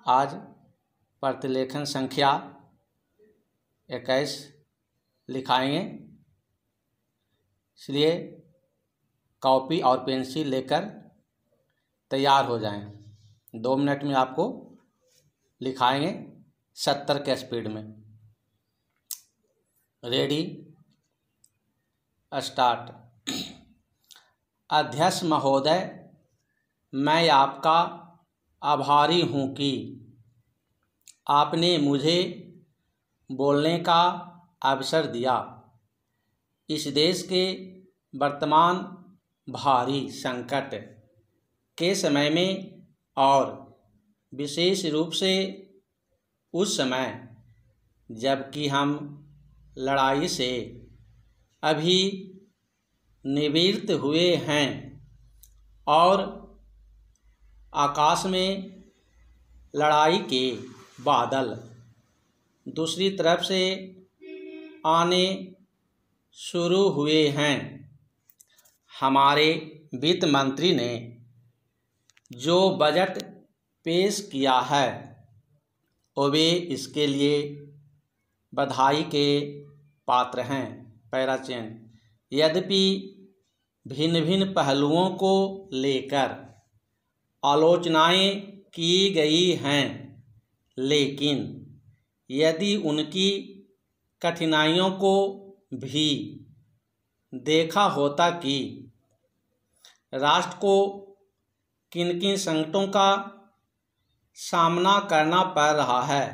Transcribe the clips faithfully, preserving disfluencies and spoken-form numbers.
आज प्रतिलेखन संख्या इक्कीस लिखाएंगे, इसलिए कॉपी और पेंसिल लेकर तैयार हो जाएं। दो मिनट में आपको लिखाएंगे सत्तर के स्पीड में। Ready, start. अध्यक्ष महोदय, मैं आपका आभारी हूँ कि आपने मुझे बोलने का अवसर दिया। इस देश के वर्तमान भारी संकट के समय में और विशेष रूप से उस समय जबकि हम लड़ाई से अभी निवृत्त हुए हैं और आकाश में लड़ाई के बादल दूसरी तरफ से आने शुरू हुए हैं, हमारे वित्त मंत्री ने जो बजट पेश किया है वे इसके लिए बधाई के पात्र हैं। पैराचेन। यद्यपि भिन्न भिन्न पहलुओं को लेकर आलोचनाएं की गई हैं, लेकिन यदि उनकी कठिनाइयों को भी देखा होता कि राष्ट्र को किन किन संकटों का सामना करना पड़ रहा है,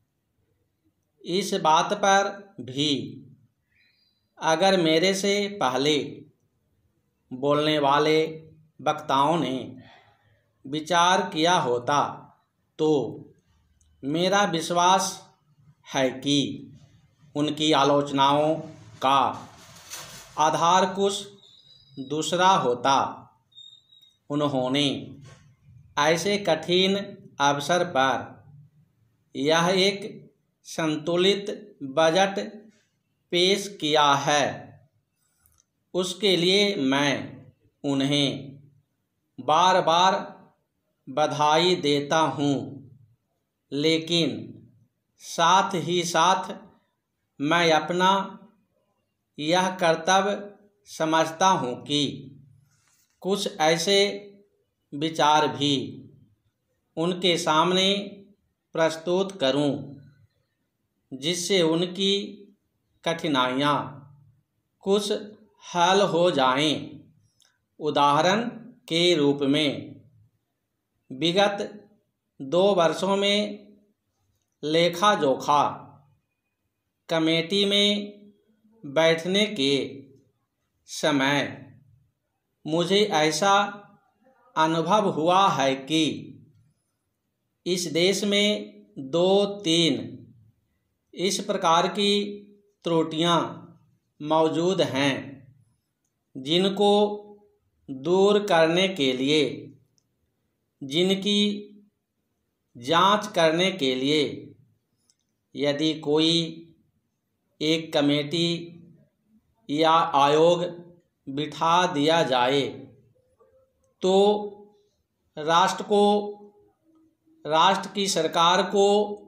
इस बात पर भी अगर मेरे से पहले बोलने वाले वक्ताओं ने विचार किया होता तो मेरा विश्वास है कि उनकी आलोचनाओं का आधार कुछ दूसरा होता। उन्होंने ऐसे कठिन अवसर पर यह एक संतुलित बजट पेश किया है, उसके लिए मैं उन्हें बार बार बधाई देता हूँ, लेकिन साथ ही साथ मैं अपना यह कर्तव्य समझता हूँ कि कुछ ऐसे विचार भी उनके सामने प्रस्तुत करूँ जिससे उनकी कठिनाइयाँ कुछ हल हो जाएं। उदाहरण के रूप में विगत दो वर्षों में लेखा जोखा कमेटी में बैठने के समय मुझे ऐसा अनुभव हुआ है कि इस देश में दो तीन इस प्रकार की त्रुटियां मौजूद हैं जिनको दूर करने के लिए, जिनकी जांच करने के लिए यदि कोई एक कमेटी या आयोग बिठा दिया जाए तो राष्ट्र को, राष्ट्र की सरकार को,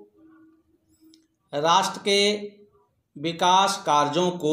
राष्ट्र के विकास कार्यों को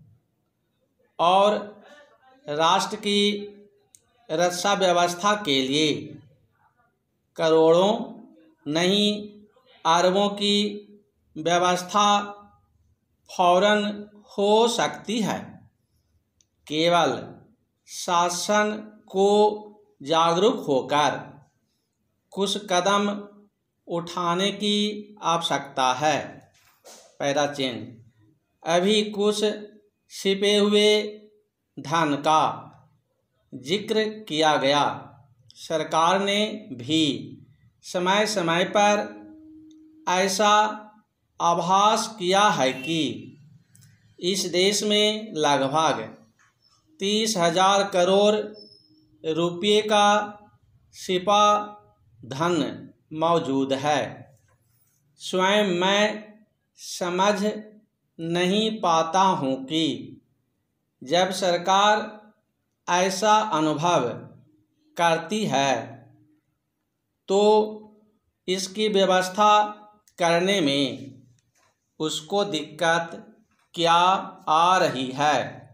और राष्ट्र की रक्षा व्यवस्था के लिए करोड़ों नहीं अरबों की व्यवस्था फौरन हो सकती है। केवल शासन को जागरूक होकर कुछ कदम उठाने की आवश्यकता है। पैराचेन। अभी कुछ छिपे हुए धन का जिक्र किया गया। सरकार ने भी समय समय पर ऐसा आभास किया है कि इस देश में लगभग तीस हजार करोड़ रुपये का छिपा धन मौजूद है। स्वयं मैं समझ नहीं पाता हूँ कि जब सरकार ऐसा अनुभव करती है तो इसकी व्यवस्था करने में उसको दिक्कत क्या आ रही है।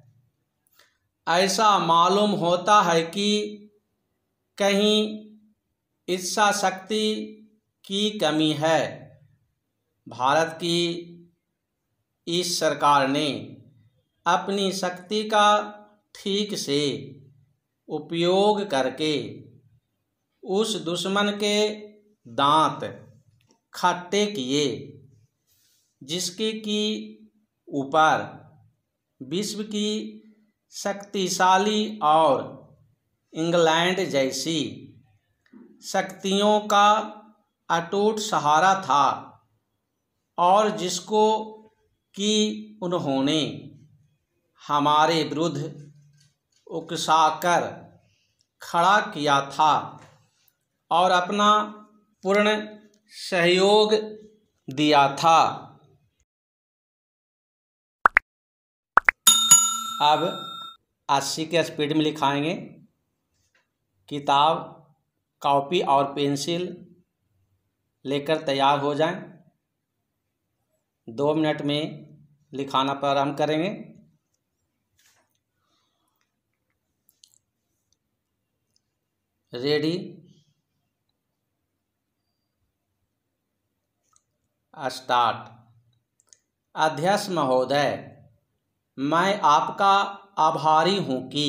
ऐसा मालूम होता है कि कहीं इच्छा शक्ति की कमी है। भारत की इस सरकार ने अपनी शक्ति का ठीक से उपयोग करके उस दुश्मन के दांत खट्टे किए जिसके की ऊपर विश्व की शक्तिशाली और इंग्लैंड जैसी शक्तियों का अटूट सहारा था और जिसको कि उन्होंने हमारे विरुद्ध उकसाकर खड़ा किया था और अपना पूर्ण सहयोग दिया था। अब अस्सी के स्पीड में लिखाएंगे। किताब, कॉपी और पेंसिल लेकर तैयार हो जाएं। दो मिनट में लिखाना प्रारंभ करेंगे। Ready, start. अध्यक्ष महोदय, मैं आपका आभारी हूँ कि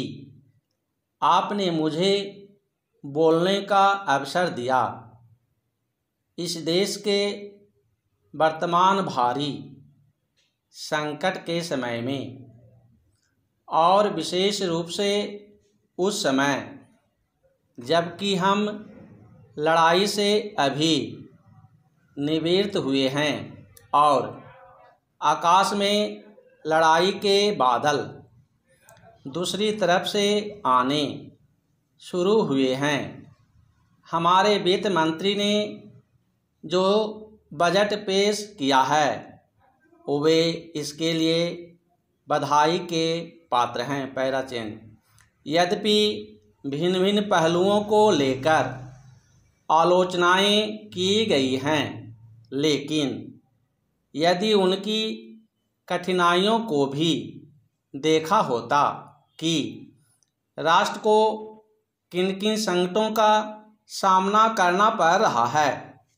आपने मुझे बोलने का अवसर दिया। इस देश के वर्तमान भारी संकट के समय में और विशेष रूप से उस समय जबकि हम लड़ाई से अभी निवृत्त हुए हैं और आकाश में लड़ाई के बादल दूसरी तरफ से आने शुरू हुए हैं। हमारे वित्त मंत्री ने जो बजट पेश किया है वे इसके लिए बधाई के पात्र हैं। Para change. यद्यपि भिन्न भिन्न पहलुओं को लेकर आलोचनाएं की गई हैं, लेकिन यदि उनकी कठिनाइयों को भी देखा होता कि राष्ट्र को किन किन संकटों का सामना करना पड़ रहा है,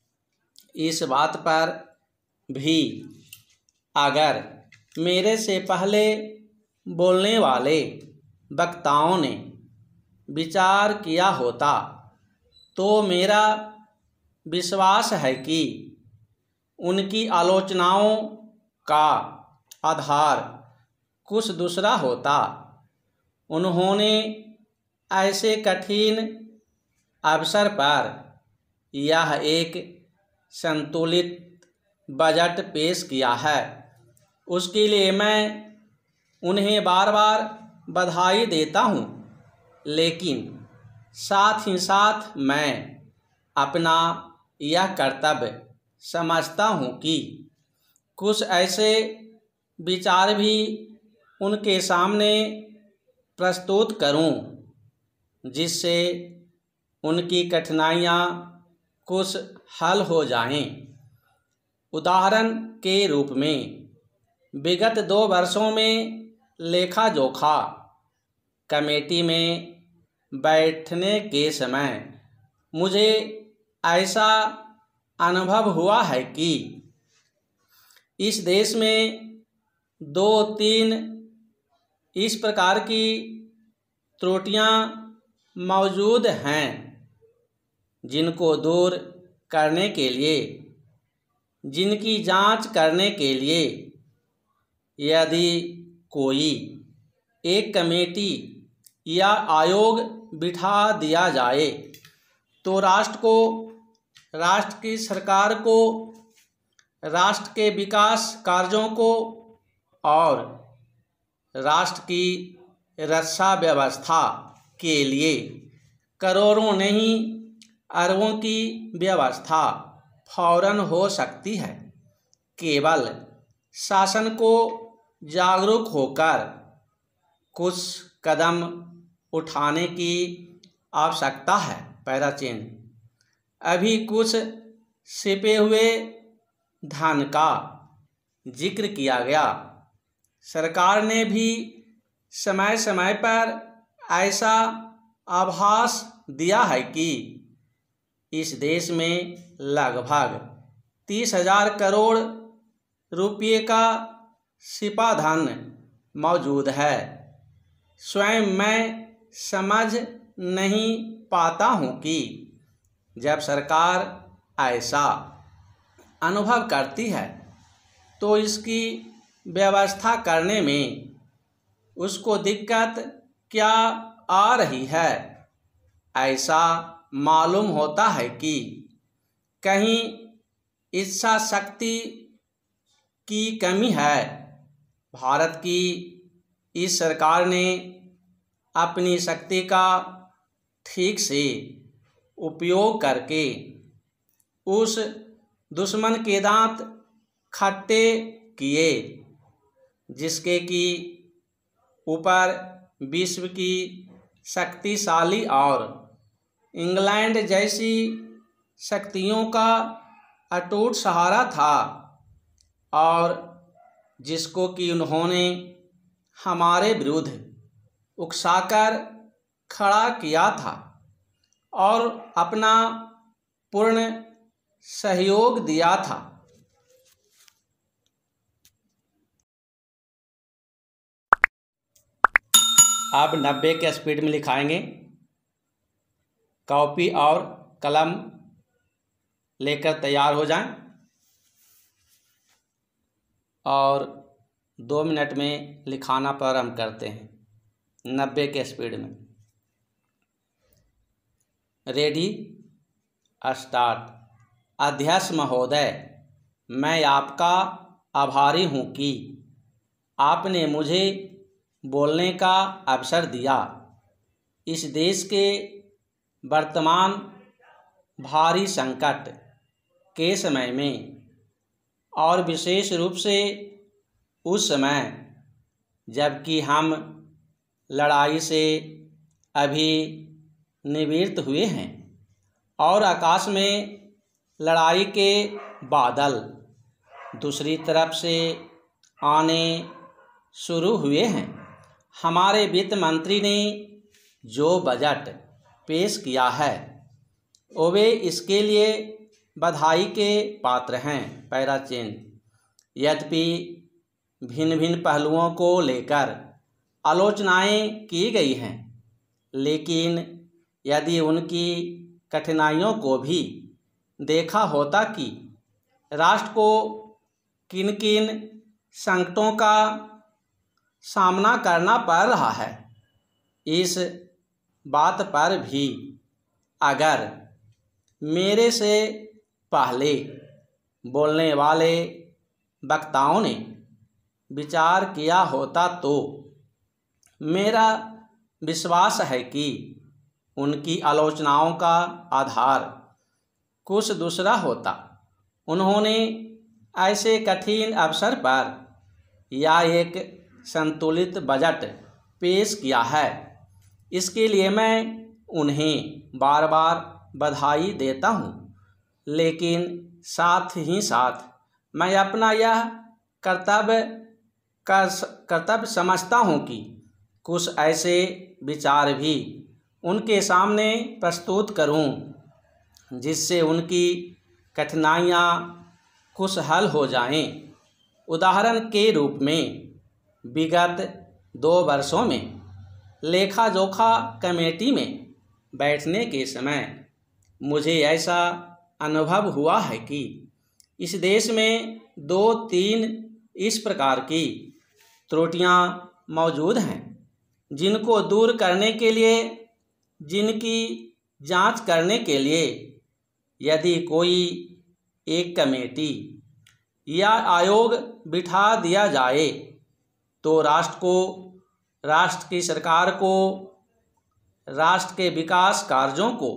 इस बात पर भी अगर मेरे से पहले बोलने वाले वक्ताओं ने विचार किया होता तो मेरा विश्वास है कि उनकी आलोचनाओं का आधार कुछ दूसरा होता। उन्होंने ऐसे कठिन अवसर पर यह एक संतुलित बजट पेश किया है। उसके लिए मैं उन्हें बार बार बधाई देता हूँ, लेकिन साथ ही साथ मैं अपना यह कर्तव्य समझता हूँ कि कुछ ऐसे विचार भी उनके सामने प्रस्तुत करूँ जिससे उनकी कठिनाइयाँ कुछ हल हो जाएं। उदाहरण के रूप में विगत दो वर्षों में लेखा जोखा कमेटी में बैठने के समय मुझे ऐसा अनुभव हुआ है कि इस देश में दो तीन इस प्रकार की त्रुटियां मौजूद हैं जिनको दूर करने के लिए, जिनकी जांच करने के लिए यदि कोई एक कमेटी या आयोग बिठा दिया जाए तो राष्ट्र को, राष्ट्र की सरकार को, राष्ट्र के विकास कार्यों को और राष्ट्र की रक्षा व्यवस्था के लिए करोड़ों नहीं अरबों की व्यवस्था फौरन हो सकती है। केवल शासन को जागरूक होकर कुछ कदम उठाने की आवश्यकता है। Para change. अभी कुछ छिपे हुए धन का जिक्र किया गया। सरकार ने भी समय समय पर ऐसा आभास दिया है कि इस देश में लगभग तीस हजार करोड़ रुपये का छिपा धन मौजूद है। स्वयं मैं समझ नहीं पाता हूँ कि जब सरकार ऐसा अनुभव करती है तो इसकी व्यवस्था करने में उसको दिक्कत क्या आ रही है। ऐसा मालूम होता है कि कहीं इच्छा शक्ति की कमी है। भारत की इस सरकार ने अपनी शक्ति का ठीक से उपयोग करके उस दुश्मन के दांत खट्टे किए जिसके कि ऊपर विश्व की शक्तिशाली और इंग्लैंड जैसी शक्तियों का अटूट सहारा था और जिसको कि उन्होंने हमारे विरुद्ध उकसाकर खड़ा किया था और अपना पूर्ण सहयोग दिया था। अब नब्बे के स्पीड में लिखाएंगे। कॉपी और कलम लेकर तैयार हो जाएं और दो मिनट में लिखाना प्रारंभ करते हैं नब्बे के स्पीड में। Ready start. अध्यक्ष महोदय, मैं आपका आभारी हूँ कि आपने मुझे बोलने का अवसर दिया। इस देश के वर्तमान भारी संकट के समय में और विशेष रूप से उस समय जबकि हम लड़ाई से अभी निवृत्त हुए हैं और आकाश में लड़ाई के बादल दूसरी तरफ से आने शुरू हुए हैं। हमारे वित्त मंत्री ने जो बजट पेश किया है वे इसके लिए बधाई के पात्र हैं। पैरा चिन्ह। यद्यपि भिन्न भिन्न पहलुओं को लेकर आलोचनाएं की गई हैं, लेकिन यदि उनकी कठिनाइयों को भी देखा होता कि राष्ट्र को किन किन संकटों का सामना करना पड़ रहा है, इस बात पर भी अगर मेरे से पहले बोलने वाले वक्ताओं ने विचार किया होता तो मेरा विश्वास है कि उनकी आलोचनाओं का आधार कुछ दूसरा होता। उन्होंने ऐसे कठिन अवसर पर या एक संतुलित बजट पेश किया है, इसके लिए मैं उन्हें बार बार बधाई देता हूं। लेकिन साथ ही साथ मैं अपना यह कर्तव्य कर्तव्य समझता हूं कि कुछ ऐसे विचार भी उनके सामने प्रस्तुत करूं जिससे उनकी कठिनाइयां कुछ हल हो जाएं। उदाहरण के रूप में विगत दो वर्षों में लेखा जोखा कमेटी में बैठने के समय मुझे ऐसा अनुभव हुआ है कि इस देश में दो तीन इस प्रकार की त्रुटियां मौजूद हैं जिनको दूर करने के लिए, जिनकी जांच करने के लिए यदि कोई एक कमेटी या आयोग बिठा दिया जाए तो राष्ट्र को, राष्ट्र की सरकार को, राष्ट्र के विकास कार्यों को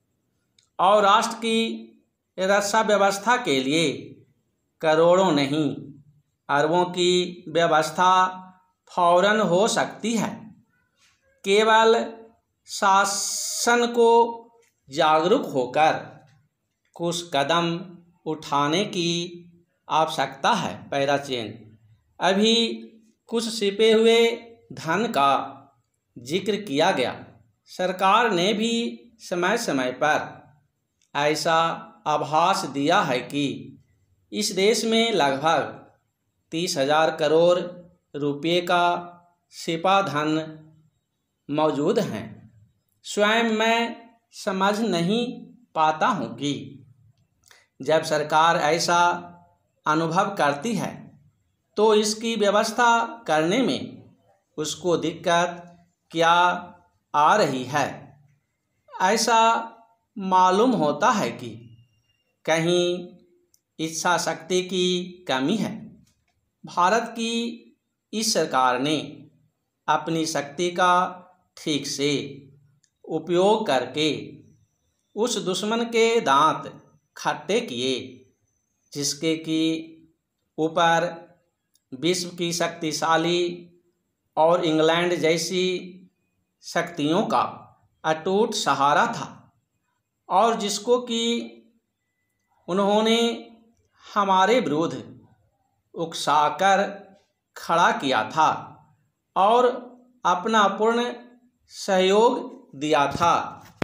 और राष्ट्र की रक्षा व्यवस्था के लिए करोड़ों नहीं अरबों की व्यवस्था फौरन हो सकती है। केवल शासन को जागरूक होकर कुछ कदम उठाने की आवश्यकता है। Para change. अभी कुछ छिपे हुए धन का जिक्र किया गया। सरकार ने भी समय समय पर ऐसा आभास दिया है कि इस देश में लगभग तीस हजार करोड़ रुपये का छिपा धन मौजूद हैं। स्वयं मैं समझ नहीं पाता हूँ कि जब सरकार ऐसा अनुभव करती है तो इसकी व्यवस्था करने में उसको दिक्कत क्या आ रही है। ऐसा मालूम होता है कि कहीं इच्छा शक्ति की कमी है। भारत की इस सरकार ने अपनी शक्ति का ठीक से उपयोग करके उस दुश्मन के दांत खट्टे किए जिसके कि ऊपर विश्व की शक्तिशाली और इंग्लैंड जैसी शक्तियों का अटूट सहारा था और जिसको कि उन्होंने हमारे विरुद्ध उकसाकर खड़ा किया था और अपना पूर्ण सहयोग दिया था।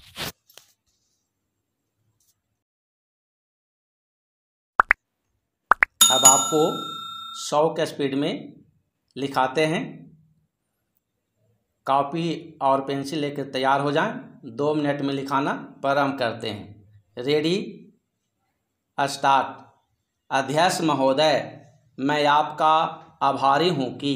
अब आपको सौ के स्पीड में लिखाते हैं। कॉपी और पेंसिल लेकर तैयार हो जाएं। दो मिनट में लिखाना प्रारंभ करते हैं। Ready start. अध्यक्ष महोदय, मैं आपका आभारी हूँ कि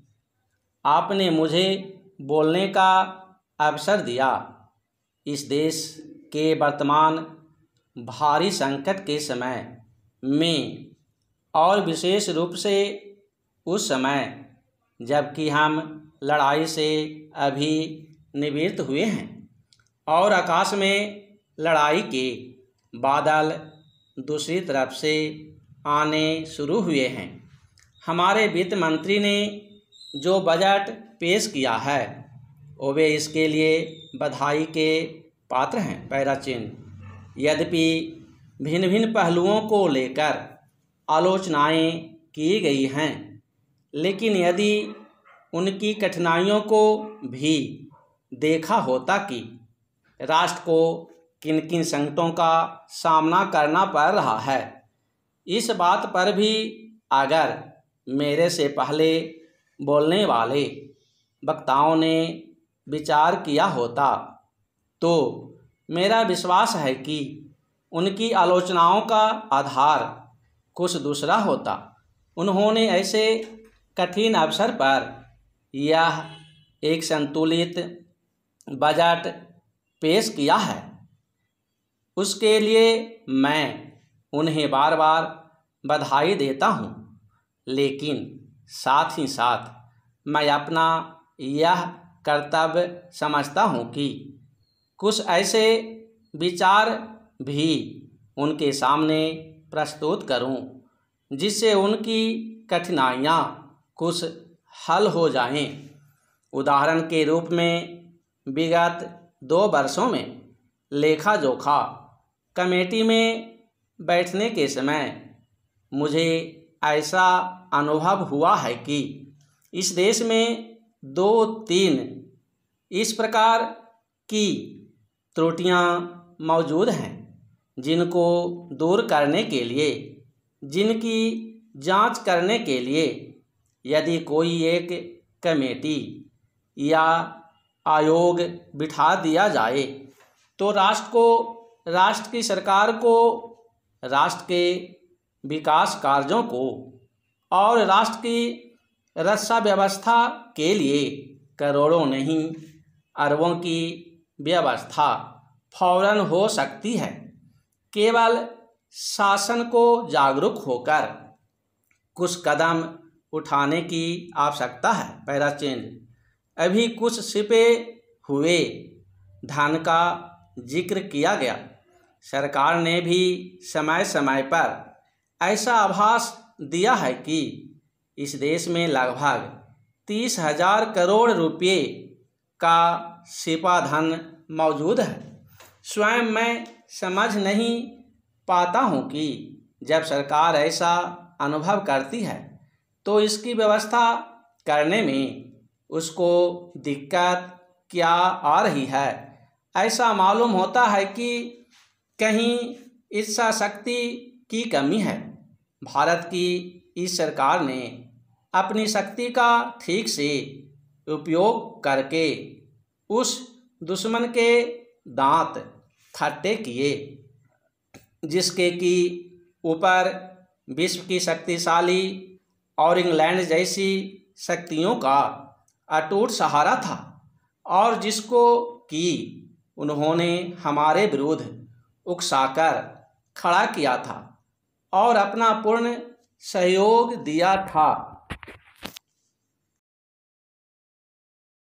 आपने मुझे बोलने का अवसर दिया। इस देश के वर्तमान भारी संकट के समय में और विशेष रूप से उस समय जबकि हम लड़ाई से अभी निवृत्त हुए हैं और आकाश में लड़ाई के बादल दूसरी तरफ से आने शुरू हुए हैं। हमारे वित्त मंत्री ने जो बजट पेश किया है वो वे इसके लिए बधाई के पात्र हैं। पैरा चिन्ह। यद्यपि भिन्न भिन्न पहलुओं को लेकर आलोचनाएं की गई हैं, लेकिन यदि उनकी कठिनाइयों को भी देखा होता कि राष्ट्र को किन किन संकटों का सामना करना पड़ रहा है, इस बात पर भी अगर मेरे से पहले बोलने वाले वक्ताओं ने विचार किया होता तो मेरा विश्वास है कि उनकी आलोचनाओं का आधार कुछ दूसरा होता। उन्होंने ऐसे कठिन अवसर पर यह एक संतुलित बजट पेश किया है, उसके लिए मैं उन्हें बार बार बधाई देता हूँ। लेकिन साथ ही साथ मैं अपना यह कर्तव्य समझता हूँ कि कुछ ऐसे विचार भी उनके सामने प्रस्तुत करूं जिससे उनकी कठिनाइयां कुछ हल हो जाएं। उदाहरण के रूप में विगत दो वर्षों में लेखा जोखा कमेटी में बैठने के समय मुझे ऐसा अनुभव हुआ है कि इस देश में दो तीन इस प्रकार की त्रुटियां मौजूद हैं जिनको दूर करने के लिए, जिनकी जांच करने के लिए यदि कोई एक कमेटी या आयोग बिठा दिया जाए तो राष्ट्र को, राष्ट्र की सरकार को, राष्ट्र के विकास कार्यों को और राष्ट्र की रक्षा व्यवस्था के लिए करोड़ों नहीं अरबों की व्यवस्था फौरन हो सकती है। केवल शासन को जागरूक होकर कुछ कदम उठाने की आवश्यकता है। Para change. अभी कुछ छिपे हुए धन का जिक्र किया गया। सरकार ने भी समय समय पर ऐसा आभास दिया है कि इस देश में लगभग तीस हजार करोड़ रुपये का छिपा धन मौजूद है। स्वयं मैं समझ नहीं पाता हूँ कि जब सरकार ऐसा अनुभव करती है तो इसकी व्यवस्था करने में उसको दिक्कत क्या आ रही है। ऐसा मालूम होता है कि कहीं इच्छा शक्ति की कमी है। भारत की इस सरकार ने अपनी शक्ति का ठीक से उपयोग करके उस दुश्मन के दांत खट्टे किए जिसके कि ऊपर विश्व की शक्तिशाली और इंग्लैंड जैसी शक्तियों का अटूट सहारा था और जिसको कि उन्होंने हमारे विरुद्ध उकसाकर खड़ा किया था और अपना पूर्ण सहयोग दिया था।